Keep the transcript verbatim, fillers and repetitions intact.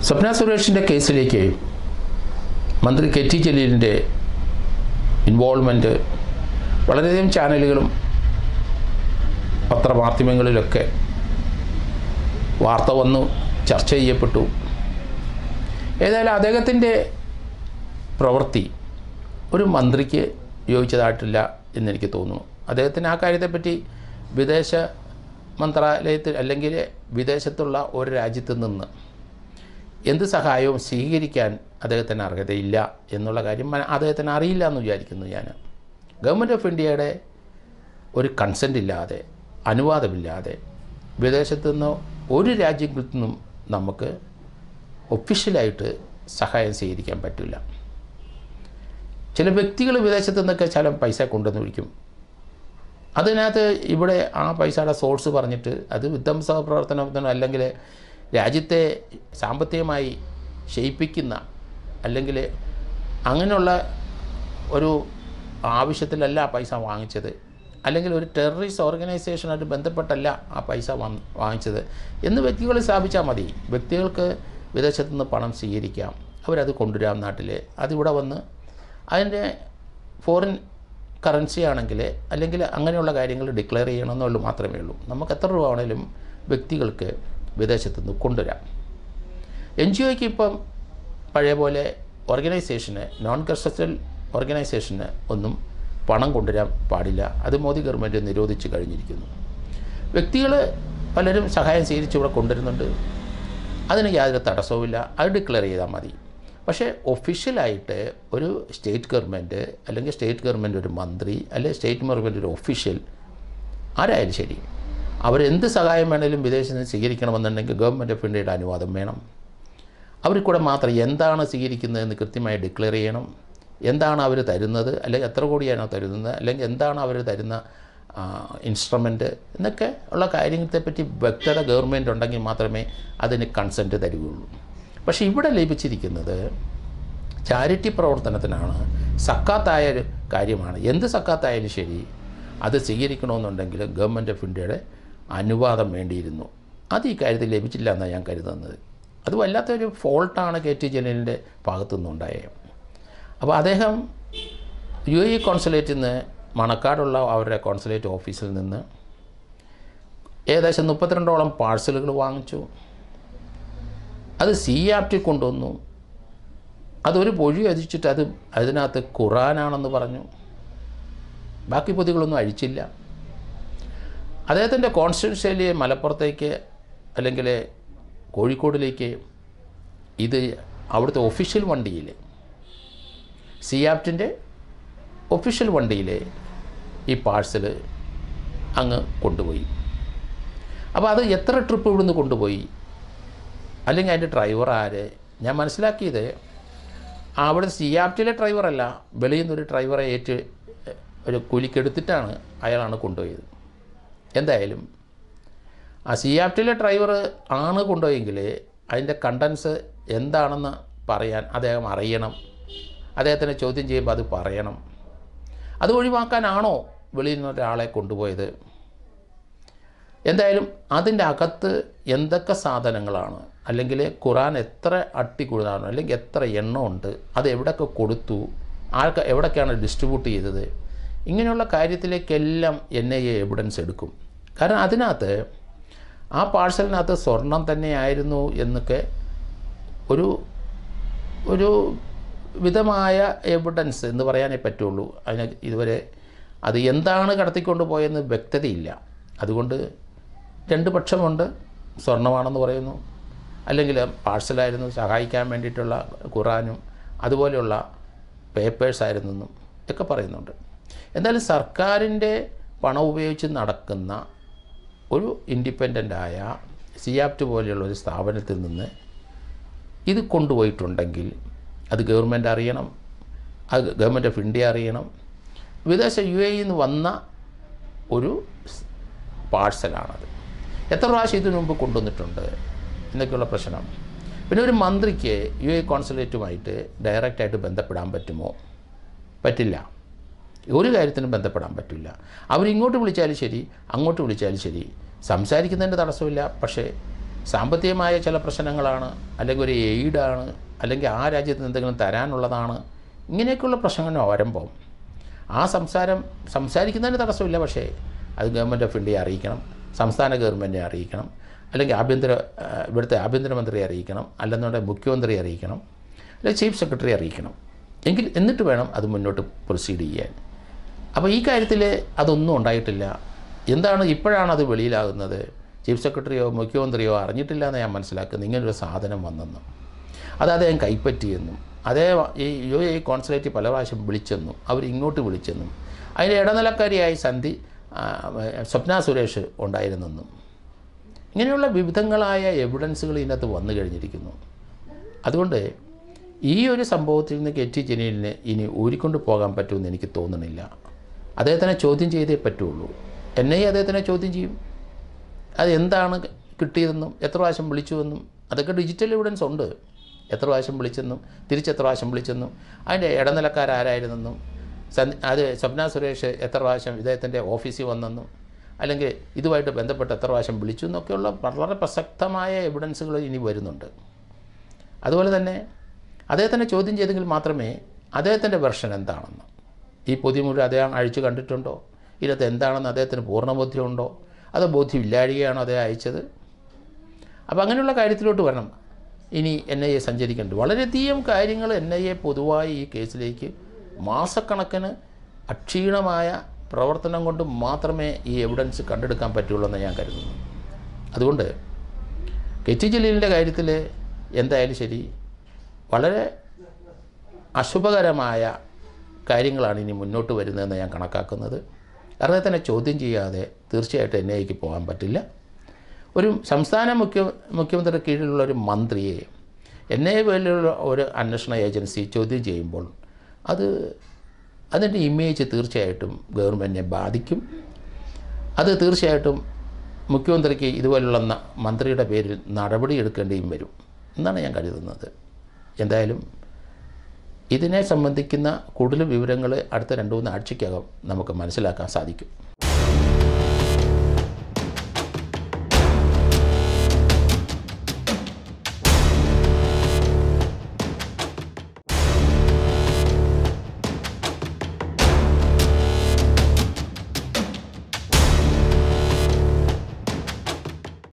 സ്വപ്ന സുരേഷിൻ്റെ കേസിലേക്ക് മന്ത്രി K T ജലീലിൻ്റെ involvement വളരെയധികം ചാനലുകളും പത്രമാധ്യമങ്ങളിലൊക്കെ വാർത്ത വന്നു, ചർച്ച ചെയ്യപ്പെട്ടു. ഏതായാലും അദ്ദേഹത്തിൻ്റെ പ്രവൃത്തി ഒരു മന്ത്രിക്ക് യോജിച്ചതായിട്ടില്ല എന്നെനിക്ക് തോന്നുന്നു. അദ്ദേഹത്തിന് ആ കാര്യത്തെപ്പറ്റി വിദേശ മന്ത്രാലയത്തിൽ അല്ലെങ്കിൽ വിദേശത്തുള്ള ഒരു രാജ്യത്ത് നിന്ന് എന്ത് സഹായവും സ്വീകരിക്കാൻ അദ്ദേഹത്തിന് അർഹതയില്ല എന്നുള്ള കാര്യം അദ്ദേഹത്തിന് അറിയില്ല എന്ന് വിചാരിക്കുന്നു ഞാൻ. ഗവൺമെൻറ് ഓഫ് ഇന്ത്യയുടെ ഒരു കൺസെൻ്റ് ഇല്ലാതെ, അനുവാദമില്ലാതെ വിദേശത്തു നിന്ന് ഒരു രാജ്യത്തിൽ നിന്നും നമുക്ക് ഒഫീഷ്യലായിട്ട് സഹായം സ്വീകരിക്കാൻ പറ്റില്ല. ചില വ്യക്തികൾ വിദേശത്തു നിന്നൊക്കെ ചില പൈസ കൊണ്ടുവന്ന് വിളിക്കും. അതിനകത്ത് ഇവിടെ ആ പൈസയുടെ സോഴ്സ് പറഞ്ഞിട്ട് അത് വിധ്വംസ പ്രവർത്തനത്തിനോ അല്ലെങ്കിൽ രാജ്യത്തെ സാമ്പത്തികമായി ക്ഷയിപ്പിക്കുന്ന അല്ലെങ്കിൽ അങ്ങനെയുള്ള ഒരു ആവശ്യത്തിലല്ല ആ പൈസ വാങ്ങിച്ചത്, അല്ലെങ്കിൽ ഒരു ടെററിസ്റ്റ് ഓർഗനൈസേഷനായിട്ട് ബന്ധപ്പെട്ടല്ല ആ പൈസ വാങ്ങിച്ചത് എന്ന് വ്യക്തികൾ സ്ഥാപിച്ചാൽ മതി. വ്യക്തികൾക്ക് വിദേശത്തു നിന്ന് പണം സ്വീകരിക്കാം, അവരത് കൊണ്ടുവരാം നാട്ടിൽ, അതിവിടെ വന്ന് അതിൻ്റെ ഫോറിൻ കറൻസി ആണെങ്കിൽ അല്ലെങ്കിൽ അങ്ങനെയുള്ള കാര്യങ്ങൾ ഡിക്ലെയർ ചെയ്യണമെന്നുള്ളൂ മാത്രമേ ഉള്ളൂ. നമുക്ക് എത്ര രൂപ ആണെങ്കിലും വ്യക്തികൾക്ക് വിദേശത്തു നിന്ന് കൊണ്ടുവരാം. എൻ ജി ഒക്ക് ഇപ്പം പഴയ പോലെ ഓർഗനൈസേഷന്, നോൺ ഗവൺമെൻറ്റൽ ഓർഗനൈസേഷന് ഒന്നും പണം കൊണ്ടുവരാൻ പാടില്ല. അത് മോദി ഗവൺമെൻറ് നിരോധിച്ച് കഴിഞ്ഞിരിക്കുന്നു. വ്യക്തികൾ പലരും സഹായം സ്വീകരിച്ച് ഇവിടെ കൊണ്ടുവരുന്നുണ്ട്, അതിന് യാതൊരു തടസ്സവുമില്ല, അത് ഡിക്ലെയർ ചെയ്താൽ മതി. പക്ഷേ ഒഫീഷ്യലായിട്ട് ഒരു സ്റ്റേറ്റ് ഗവൺമെൻറ് അല്ലെങ്കിൽ സ്റ്റേറ്റ് ഗവൺമെൻറ് ഒരു മന്ത്രി അല്ലെങ്കിൽ സ്റ്റേറ്റ് ഗവൺമെൻറ് ഒരു ഒഫീഷ്യൽ ആരായാലും ശരി, അവരെന്ത് സഹായം വേണമെങ്കിലും വിദേശത്ത് നിന്ന് സ്വീകരിക്കണമെന്നുണ്ടെങ്കിൽ ഗവൺമെൻറ് ഓഫ് ഇന്ത്യയുടെ അനുവാദം വേണം. അവർ കൂടെ മാത്രം എന്താണ് സ്വീകരിക്കുന്നതെന്ന് കൃത്യമായി ഡിക്ലെയർ ചെയ്യണം. എന്താണ് അവർ തരുന്നത്, അല്ലെങ്കിൽ എത്ര കോടിയാണോ തരുന്നത്, അല്ലെങ്കിൽ എന്താണ് അവർ തരുന്ന ഇൻസ്ട്രുമെൻറ്റ് എന്നൊക്കെ ഉള്ള കാര്യങ്ങളെപ്പറ്റി വ്യക്തത ഗവൺമെൻറ് ഉണ്ടെങ്കിൽ മാത്രമേ അതിന് കൺസെൻറ്റ് തരികയുള്ളൂ. പക്ഷേ ഇവിടെ ലഭിച്ചിരിക്കുന്നത് ചാരിറ്റി പ്രവർത്തനത്തിനാണ്, സക്കാത്തായൊരു കാര്യമാണ്. എന്ത് സക്കാത്തായാലും ശരി അത് സ്വീകരിക്കണമെന്നുണ്ടെങ്കിൽ ഗവൺമെൻറ് ഓഫ് ഇന്ത്യയുടെ അനുവാദം വേണ്ടിയിരുന്നു. അത് ഈ കാര്യത്തിൽ ലഭിച്ചില്ല എന്നാണ് ഞാൻ കരുതുന്നത്. അത് വല്ലാത്തൊരു ഫോൾട്ടാണ് കെ ടി ജലീലിൻ്റെ ഭാഗത്തു നിന്നുണ്ടായത്. അപ്പോൾ അദ്ദേഹം യു എ ഇ കോൺസുലേറ്റിൽ നിന്ന്, മണക്കാടുള്ള അവരുടെ കോൺസുലേറ്റ് ഓഫീസിൽ നിന്ന് ഏകദേശം മുപ്പത്തിരണ്ടോളം പാഴ്സലുകൾ വാങ്ങിച്ചു. അത് സി ആപ്റ്റിൽ കൊണ്ടുവന്നു. അതൊരു പൊഴി അഴിച്ചിട്ട് അത് അതിനകത്ത് ഖുറാനാണെന്ന് പറഞ്ഞു. ബാക്കി പൊതികളൊന്നും അഴിച്ചില്ല. അദ്ദേഹത്തിൻ്റെ കോൺസ്റ്റിറ്റ്യൂൻസിയിലെ മലപ്പുറത്തേക്ക് അല്ലെങ്കിൽ കോഴിക്കോടിലേക്ക് ഇത് അവിടുത്തെ ഒഫീഷ്യൽ വണ്ടിയിൽ, സി ആപ്റ്റിൻ്റെ ഒഫീഷ്യൽ വണ്ടിയിൽ ഈ പാഴ്സൽ അങ്ങ് കൊണ്ടുപോയി. അപ്പോൾ അത് എത്ര ട്രിപ്പ് ഇവിടുന്ന് കൊണ്ടുപോയി, അല്ലെങ്കിൽ അതിൻ്റെ ഡ്രൈവർ ആര്? ഞാൻ മനസ്സിലാക്കിയത് അവിടെ സി ആപ്റ്റിലെ ഡ്രൈവറല്ല, വെളിയിൽ നിന്നൊരു ഡ്രൈവറെ ഏറ്റ് ഒരു കൂലിക്കെടുത്തിട്ടാണ് അയാളാണ് കൊണ്ടുപോയത്. എന്തായാലും ആ സി ആപ്റ്റിലെ ഡ്രൈവർ ആണ് കൊണ്ടുപോയെങ്കിൽ അതിൻ്റെ കണ്ടൻസ് എന്താണെന്ന് പറയാൻ അദ്ദേഹം അറിയണം. അദ്ദേഹത്തിനെ ചോദ്യം ചെയ്യുമ്പോൾ അത് പറയണം. അത് ഒഴിവാക്കാനാണോ വെളിയിൽ നിന്ന് ഒരാളെ കൊണ്ടുപോയത്? എന്തായാലും അതിൻ്റെ അകത്ത് എന്തൊക്കെ സാധനങ്ങളാണ്, അല്ലെങ്കിൽ ഖുറാൻ എത്ര അട്ടി കൊടുത്താണ്, അല്ലെങ്കിൽ എത്ര എണ്ണമുണ്ട്, അത് എവിടെയൊക്കെ കൊടുത്തു, ആൾക്ക് എവിടേക്കാണ് ഡിസ്ട്രിബ്യൂട്ട് ചെയ്തത്, ഇങ്ങനെയുള്ള കാര്യത്തിലേക്കെല്ലാം എൻ ഐ എ എവിഡൻസ് എടുക്കും. കാരണം അതിനകത്ത് ആ പാഴ്സലിനകത്ത് സ്വർണം തന്നെയായിരുന്നു എന്നൊക്കെ ഒരു ഒരു വിധമായ എവിഡൻസ് എന്ന് പറയാനേ പറ്റുള്ളൂ. അതിന് ഇതുവരെ അത് എന്താണ് കടത്തിക്കൊണ്ട് പോയെന്ന് വ്യക്തതയില്ല. അതുകൊണ്ട് രണ്ട് പക്ഷമുണ്ട്. സ്വർണ്ണമാണെന്ന് പറയുന്നു, അല്ലെങ്കിൽ പാഴ്സലായിരുന്നു, സഹായിക്കാൻ വേണ്ടിയിട്ടുള്ള ഖുറാനും അതുപോലെയുള്ള പേപ്പേഴ്സായിരുന്നെന്നും ഒക്കെ പറയുന്നുണ്ട്. എന്തായാലും സർക്കാരിൻ്റെ പണം ഉപയോഗിച്ച് നടക്കുന്ന ഒരു ഇൻഡിപെൻഡൻ്റായ സി ആപ്റ്റ് പോലെയുള്ള ഒരു സ്ഥാപനത്തിൽ നിന്ന് ഇത് കൊണ്ടുപോയിട്ടുണ്ടെങ്കിൽ അത് ഗവൺമെൻറ് അറിയണം, അത് ഗവൺമെൻറ് ഓഫ് ഇന്ത്യ അറിയണം. വിദേശ യു എ നിന്ന് വന്ന ഒരു പാഴ്സലാണത്. എത്ര പ്രാവശ്യം ഇതിനു മുമ്പ് കൊണ്ടുവന്നിട്ടുണ്ട് എന്നൊക്കെയുള്ള പ്രശ്നം. പിന്നെ ഒരു മന്ത്രിക്ക് യു എ കോൺസുലേറ്റുമായിട്ട് ഡയറക്റ്റായിട്ട് ബന്ധപ്പെടാൻ പറ്റുമോ? പറ്റില്ല. ഒരു കാര്യത്തിനും ബന്ധപ്പെടാൻ പറ്റില്ല. അവരിങ്ങോട്ട് വിളിച്ചാലും ശരി, അങ്ങോട്ട് വിളിച്ചാലും ശരി, സംസാരിക്കുന്നതിൻ്റെ തടസ്സമില്ല. പക്ഷേ സാമ്പത്തികമായ ചില പ്രശ്നങ്ങളാണ്, അല്ലെങ്കിൽ ഒരു എയ്ഡാണ്, അല്ലെങ്കിൽ ആ രാജ്യത്ത് എന്തെങ്കിലും തരാനുള്ളതാണ്, ഇങ്ങനെയൊക്കെയുള്ള പ്രശ്നങ്ങൾ വരുമ്പം ആ സംസാരം സംസാരിക്കുന്നതിന് തടസ്സമില്ല. പക്ഷേ അത് ഗവൺമെൻറ് ഓഫ് ഇന്ത്യയെ അറിയിക്കണം, സംസ്ഥാന ഗവൺമെൻറ്റിനെ അറിയിക്കണം, അല്ലെങ്കിൽ ആഭ്യന്തര ഇവിടുത്തെ ആഭ്യന്തരമന്ത്രിയെ അറിയിക്കണം, അല്ലെന്നുണ്ടെങ്കിൽ മുഖ്യമന്ത്രിയെ അറിയിക്കണം, അല്ലെങ്കിൽ ചീഫ് സെക്രട്ടറി അറിയിക്കണം. എങ്കിൽ എന്നിട്ട് വേണം അത് മുന്നോട്ട് പ്രൊസീഡ് ചെയ്യാൻ. അപ്പോൾ ഈ കാര്യത്തിൽ അതൊന്നും ഉണ്ടായിട്ടില്ല. എന്താണ് ഇപ്പോഴാണ് അത് വെളിയിലാകുന്നത്? ചീഫ് സെക്രട്ടറിയോ മുഖ്യമന്ത്രിയോ അറിഞ്ഞിട്ടില്ല എന്ന് ഞാൻ മനസ്സിലാക്കുന്നത്. ഇങ്ങനൊരു സാധനം വന്നെന്നും അത് അദ്ദേഹം കൈപ്പറ്റിയെന്നും അതേ ഈ യു എ കോൺസുലേറ്റ് പല പ്രാവശ്യം വിളിച്ചെന്നും അവർ ഇങ്ങോട്ട് വിളിച്ചെന്നും അതിൻ്റെ ഇടനിലക്കാരിയായി സന്ധി സ്വപ്ന സുരേഷ് ഉണ്ടായിരുന്നെന്നും ഇങ്ങനെയുള്ള വിവിധങ്ങളായ എവിഡൻസുകൾ ഇതിനകത്ത് വന്നു കഴിഞ്ഞിരിക്കുന്നു. അതുകൊണ്ട് ഈ ഒരു സംഭവത്തിൽ നിന്ന് കെ ടി ജലീലിന് ഇനി ഊരിക്കൊണ്ട് പോകാൻ പറ്റുമെന്ന് എനിക്ക് തോന്നുന്നില്ല. അദ്ദേഹത്തിനെ ചോദ്യം ചെയ്തേ പറ്റുള്ളൂ. എൻ ഐ എ അദ്ദേഹത്തിനെ ചോദ്യം ചെയ്യും. അത് എന്താണ് കിട്ടിയതെന്നും എത്ര പ്രാവശ്യം വിളിച്ചുവെന്നും അതൊക്കെ ഡിജിറ്റൽ എവിഡൻസ് ഉണ്ട്. എത്ര പ്രാവശ്യം വിളിച്ചെന്നും തിരിച്ചെത്ര പ്രാവശ്യം വിളിച്ചെന്നും അതിൻ്റെ ഇടനിലക്കാരാരായിരുന്നെന്നും അത് സ്വപ്ന സുരേഷ് എത്ര പ്രാവശ്യം ഇദ്ദേഹത്തിൻ്റെ ഓഫീസിൽ വന്നെന്നും അല്ലെങ്കിൽ ഇതുമായിട്ട് ബന്ധപ്പെട്ട് എത്ര പ്രാവശ്യം വിളിച്ചു എന്നൊക്കെയുള്ള വളരെ പ്രസക്തമായ എവിഡൻസുകൾ ഇനി വരുന്നുണ്ട്. അതുപോലെ തന്നെ അദ്ദേഹത്തിനെ ചോദ്യം ചെയ്തെങ്കിൽ മാത്രമേ അദ്ദേഹത്തിൻ്റെ വെർഷൻ എന്താണെന്ന്, ഈ പൊതിമുറി അദ്ദേഹം അഴിച്ചു കണ്ടിട്ടുണ്ടോ, ഇതിനകത്ത് എന്താണെന്ന് അദ്ദേഹത്തിന് പൂർണ്ണബോധ്യമുണ്ടോ, അതോ ബോധ്യമില്ലാഴികയാണോ അദ്ദേഹം അയച്ചത്? അപ്പോൾ അങ്ങനെയുള്ള കാര്യത്തിലോട്ട് വരണം ഇനി എൻ ഐ എ സഞ്ചരിക്കേണ്ടത്. വളരെയധികം കാര്യങ്ങൾ എൻ ഐ എ പൊതുവായി ഈ കേസിലേക്ക് മാസക്കണക്കിന് അക്ഷീണമായ പ്രവർത്തനം കൊണ്ട് മാത്രമേ ഈ എവിഡൻസ് കണ്ടെടുക്കാൻ പറ്റുള്ളൂ എന്ന് ഞാൻ കരുതുന്നു. അതുകൊണ്ട് കെ ടി ജലീലിൻ്റെ കാര്യത്തിൽ എന്തായാലും ശരി വളരെ അശുഭകരമായ കാര്യങ്ങളാണ് ഇനി മുന്നോട്ട് വരുന്നതെന്ന് ഞാൻ കണക്കാക്കുന്നത്. കാരണം തന്നെ ചോദ്യം ചെയ്യാതെ തീർച്ചയായിട്ടും എൻ ഐ എക്ക് പോകാൻ പറ്റില്ല. ഒരു സംസ്ഥാന മുഖ്യ മുഖ്യമന്ത്രിയുടെ കീഴിലുള്ള ഒരു മന്ത്രിയെ എൻ ഐ എ പോലുള്ള ഒരു അന്വേഷണ ഏജൻസി ചോദ്യം ചെയ്യുമ്പോൾ അത് അതിൻ്റെ ഇമേജ് തീർച്ചയായിട്ടും ഗവൺമെൻറ്റിനെ ബാധിക്കും. അത് തീർച്ചയായിട്ടും മുഖ്യമന്ത്രിക്ക് ഇതുപോലുള്ള മന്ത്രിയുടെ പേരിൽ നടപടി എടുക്കേണ്ടിയും വരും എന്നാണ് ഞാൻ കരുതുന്നത്. എന്തായാലും ഇതിനെ സംബന്ധിക്കുന്ന കൂടുതൽ വിവരങ്ങൾ അടുത്ത രണ്ട് മൂന്ന് ആഴ്ചയ്ക്കകം നമുക്ക് മനസ്സിലാക്കാൻ സാധിക്കും.